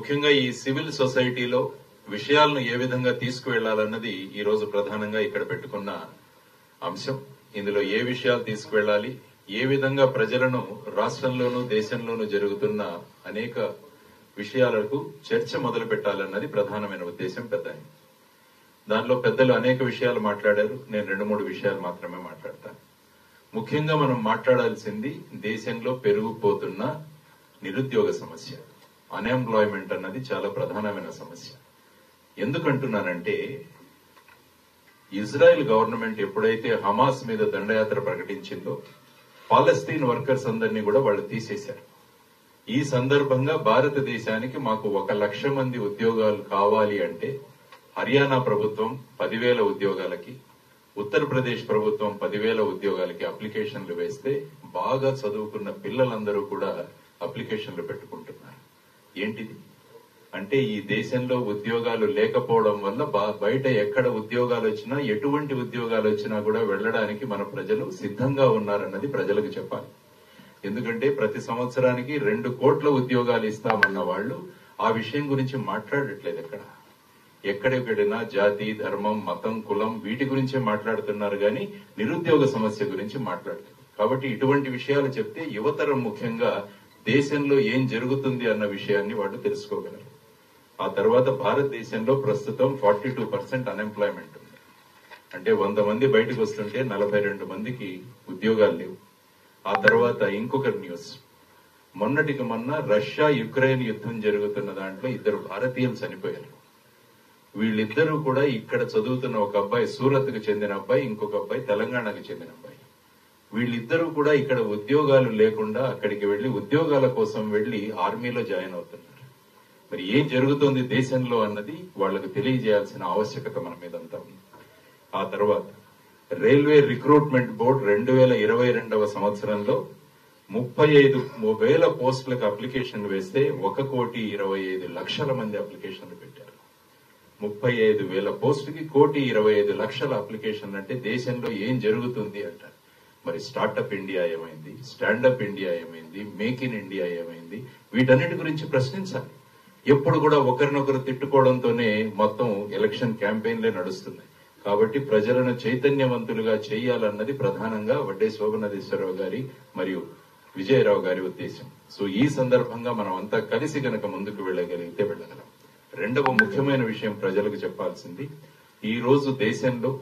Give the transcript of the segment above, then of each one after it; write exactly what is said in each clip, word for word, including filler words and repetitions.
ముఖ్యంగా ఈ సివిల్ సొసైటీలో విషయాలను ఏ విధంగా తీసుకువెళ్లాలన్నది ఈ రోజు ప్రధానంగా ఇక్కడ పెట్టుకున్న అంశం. ఇందులో ఏ విషయాలు తీసుకువెళ్లాలి, ఏ విధంగా ప్రజలను రాష్ట్రంలోనూ దేశంలోనూ జరుగుతున్న అనేక విషయాలకు చర్చ మొదలు పెట్టాలన్నది ప్రధానమైన ఉద్దేశం. పెద్ద దానిలో పెద్దలు అనేక విషయాలు మాట్లాడారు. నేను రెండు మూడు విషయాలు మాత్రమే మాట్లాడతాను. ముఖ్యంగా మనం మాట్లాడాల్సింది దేశంలో పెరిగిపోతున్న నిరుద్యోగ సమస్య. అన్ఎంప్లాయ్మెంట్ అన్నది చాలా ప్రధానమైన సమస్య. ఎందుకంటున్నానంటే ఇజ్రాయెల్ గవర్నమెంట్ ఎప్పుడైతే హమాస్ మీద దండయాత్ర ప్రకటించిందో పాలస్తీన్ వర్కర్స్ అందరినీ కూడా వాళ్ళు తీసేశారు. ఈ సందర్భంగా భారతదేశానికి మాకు ఒక లక్ష మంది ఉద్యోగాలు కావాలి అంటే హర్యానా ప్రభుత్వం పదివేల ఉద్యోగాలకి, ఉత్తరప్రదేశ్ ప్రభుత్వం పదివేల ఉద్యోగాలకి అప్లికేషన్లు వేస్తే బాగా చదువుకున్న పిల్లలందరూ కూడా అప్లికేషన్లు పెట్టుకుంటున్నారు. ఏంటిది అంటే ఈ దేశంలో ఉద్యోగాలు లేకపోవడం వల్ల బయట ఎక్కడ ఉద్యోగాలు వచ్చినా, ఎటువంటి ఉద్యోగాలు వచ్చినా కూడా వెళ్లడానికి మన ప్రజలు సిద్ధంగా ఉన్నారన్నది ప్రజలకు చెప్పాలి. ఎందుకంటే ప్రతి సంవత్సరానికి రెండు కోట్ల ఉద్యోగాలు ఇస్తామన్న వాళ్ళు ఆ విషయం గురించి మాట్లాడట్లేదు. ఎక్కడ ఎక్కడెక్కడినా జాతి, ధర్మం, మతం, కులం వీటి గురించే మాట్లాడుతున్నారు కానీ నిరుద్యోగ సమస్య గురించి మాట్లాడలేదు. కాబట్టి ఇటువంటి విషయాలు చెప్తే యువతరం ముఖ్యంగా దేశంలో ఏం జరుగుతుంది అన్న విషయాన్ని వాళ్ళు తెలుసుకోగలరు. ఆ తర్వాత భారతదేశంలో ప్రస్తుతం ఫార్టీ టూ పర్సెంట్ అన్ఎంప్లాయ్మెంట్ ఉంది. అంటే వంద మంది బయటకు వస్తుంటే నలభై రెండు మందికి ఉద్యోగాలు లేవు. ఆ తర్వాత ఇంకొక న్యూస్, మొన్నటికి మొన్న రష్యా యుక్రెయిన్ యుద్ధం జరుగుతున్న దాంట్లో ఇద్దరు భారతీయులు చనిపోయారు. వీళ్ళిద్దరూ కూడా ఇక్కడ చదువుతున్న ఒక అబ్బాయి సూరత్ కు చెందిన అబ్బాయి, ఇంకొక అబ్బాయి తెలంగాణకు చెందిన అబ్బాయి. వీళ్ళిద్దరూ కూడా ఇక్కడ ఉద్యోగాలు లేకుండా అక్కడికి వెళ్లి ఉద్యోగాల కోసం వెళ్లి ఆర్మీలో జాయిన్ అవుతున్నారు. మరి ఏం జరుగుతోంది దేశంలో అన్నది వాళ్లకు తెలియజేయాల్సిన ఆవశ్యకత మన మీదంతా ఉంది. ఆ తర్వాత రైల్వే రిక్రూట్మెంట్ బోర్డు రెండు వేల ఇరవై రెండవ సంవత్సరంలో ముప్పై ఐదు వేల పోస్టులకు అప్లికేషన్లు వేస్తే ఒక కోటి ఇరవై ఐదు లక్షల మంది అప్లికేషన్లు పెట్టారు. ముప్పై ఐదు వేల పోస్టుకి కోటి ఇరవై ఐదు లక్షల అప్లికేషన్లు అంటే దేశంలో ఏం జరుగుతుంది అంటారు. మరి స్టార్టప్ ఇండియా ఏమైంది, స్టాండప్ ఇండియా ఏమైంది, మేక్ ఇన్ ఇండియా ఏమైంది, వీటన్నిటి గురించి ప్రశ్నించాలి. ఎప్పుడు కూడా ఒకరినొకరు తిట్టుకోవడంతోనే మొత్తం ఎలక్షన్ క్యాంపెయిన్లే నడుస్తున్నాయి. కాబట్టి ప్రజలను చైతన్యవంతులుగా చేయాలన్నది ప్రధానంగా వడ్డే శోభనాధీశ్వరరావు గారి మరియు విజయరావు గారి ఉద్దేశం. సో ఈ సందర్భంగా మనం అంతా కలిసి గనక ముందుకు వెళ్ళగలిగితే వెళ్ళగలం. రెండవ ముఖ్యమైన విషయం ప్రజలకు చెప్పాల్సింది, ఈ రోజు దేశంలో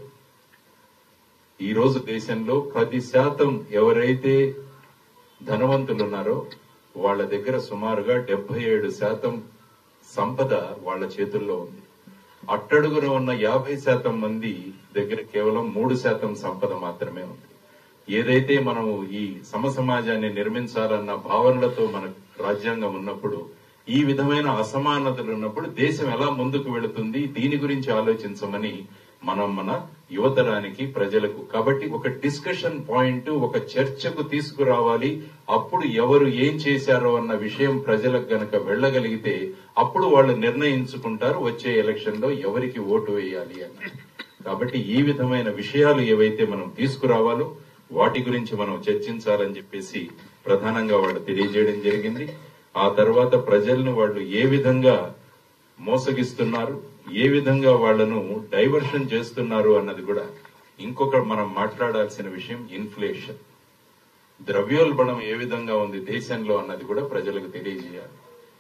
ఈ రోజు దేశంలో పది శాతం ఎవరైతే ధనవంతులు ఉన్నారో వాళ్ళ దగ్గర సుమారుగా డెబ్బై ఏడు శాతం సంపద వాళ్ళ చేతుల్లో ఉంది. అట్టడుగున ఉన్న యాభై శాతం మంది దగ్గర కేవలం మూడు శాతం సంపద మాత్రమే ఉంది. ఏదైతే మనము ఈ సమసమాజాన్ని నిర్మించాలన్న భావనలతో మన రాజ్యాంగం ఉన్నప్పుడు, ఈ విధమైన అసమానతలు ఉన్నప్పుడు దేశం ఎలా ముందుకు వెళుతుంది, దీని గురించి ఆలోచించమని మనం మన యువతరానికి, ప్రజలకు కాబట్టి ఒక డిస్కషన్ పాయింట్, ఒక చర్చకు తీసుకురావాలి. అప్పుడు ఎవరు ఏం చేశారో అన్న విషయం ప్రజలకు గనక వెళ్లగలిగితే అప్పుడు వాళ్ళు నిర్ణయించుకుంటారు వచ్చే ఎలక్షన్ లో ఎవరికి ఓటు వేయాలి అని. కాబట్టి ఈ విధమైన విషయాలు ఏవైతే మనం తీసుకురావాలో వాటి గురించి మనం చర్చించాలని చెప్పేసి ప్రధానంగా వాళ్ళు తెలియజేయడం జరిగింది. ఆ తర్వాత ప్రజలను వాళ్ళు ఏ విధంగా మోసగిస్తున్నారు, ఏ విధంగా వాళ్లను డైవర్షన్ చేస్తున్నారు అన్నది కూడా ఇంకొక మనం మాట్లాడాల్సిన విషయం. ఇన్ఫ్లేషన్, ద్రవ్యోల్బణం ఏ విధంగా ఉంది దేశంలో అన్నది కూడా ప్రజలకు తెలియజేయాలి.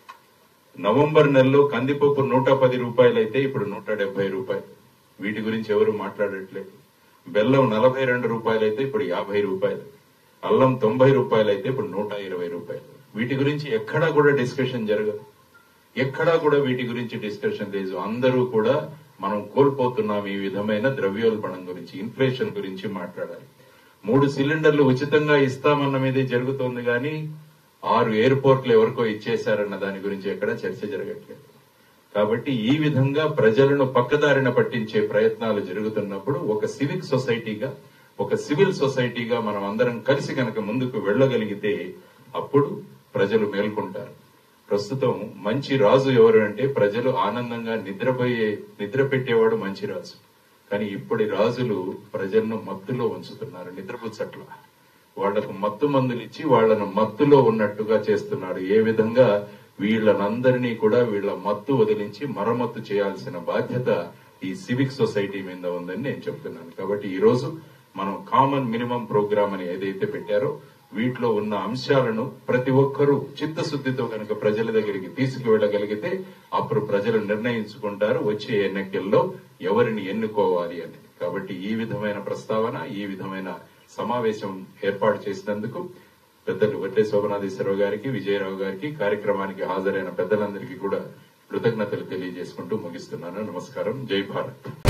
నవంబర్ నెలలో కందిపప్పు నూట పది రూపాయలు అయితే ఇప్పుడు నూట డెబ్బై రూపాయలు. వీటి గురించి ఎవరు మాట్లాడట్లేదు. బెల్లం నలభై రెండు రూపాయలు అయితే ఇప్పుడు యాభై రూపాయలు. అల్లం తొంభై రూపాయలు అయితే ఇప్పుడు నూట ఇరవై రూపాయలు. వీటి గురించి ఎక్కడా కూడా డిస్కషన్ జరగదు. ఎక్కడా కూడా వీటి గురించి డిస్కషన్ లేదు. అందరూ కూడా మనం కోల్పోతున్నాం ఈ విధమైన ద్రవ్యోల్బణం గురించి, ఇన్ఫ్లేషన్ గురించి మాట్లాడాలి. మూడు సిలిండర్లు ఉచితంగా ఇస్తామన్న మీదే జరుగుతోంది కానీ ఆరు ఎయిర్పోర్ట్లు ఎవరికో ఇచ్చేశారన్న దాని గురించి ఎక్కడా చర్చ జరగట్లేదు. కాబట్టి ఈ విధంగా ప్రజలను పక్కదారిన పట్టించే ప్రయత్నాలు జరుగుతున్నప్పుడు ఒక సివిక్ సొసైటీగా, ఒక సివిల్ సొసైటీగా మనం అందరం కలిసి కనుక ముందుకు వెళ్లగలిగితే అప్పుడు ప్రజలు మేల్కొంటారు. ప్రస్తుతం మంచి రాజు ఎవరు అంటే ప్రజలు ఆనందంగా నిద్రపోయే నిద్ర పెట్టేవాడు మంచి రాజు. కానీ ఇప్పటి రాజులు ప్రజలను మత్తులో ఉంచుతున్నారు, నిద్రపుచ్చట్ల. వాళ్లకు మత్తు మందులు ఇచ్చి వాళ్లను మత్తులో ఉన్నట్టుగా చేస్తున్నాడు. ఏ విధంగా వీళ్ళనందరినీ కూడా వీళ్ళ మత్తు వదిలించి మరమ్మత్తు చేయాల్సిన బాధ్యత ఈ సివిక్ సొసైటీ మీద ఉందని నేను చెప్తున్నాను. కాబట్టి ఈ రోజు మనం కామన్ మినిమం ప్రోగ్రామ్ అని ఏదైతే పెట్టారో వీటిలో ఉన్న అంశాలను ప్రతి ఒక్కరూ చిత్తశుద్దితో కనుక ప్రజల దగ్గరికి తీసుకువెళ్లగలిగితే అప్పుడు ప్రజలు నిర్ణయించుకుంటారు వచ్చే ఎన్నికల్లో ఎవరిని ఎన్నుకోవాలి అని. కాబట్టి ఈ విధమైన ప్రస్తావన, ఈ విధమైన సమావేశం ఏర్పాటు చేసినందుకు పెద్దలు వడ్లే శోభనాధీశ్వరరావు గారికి, విజయరావు గారికి, కార్యక్రమానికి హాజరైన పెద్దలందరికీ కూడా కృతజ్ఞతలు తెలియజేసుకుంటూ ముగిస్తున్నాను. నమస్కారం. జై భారత్.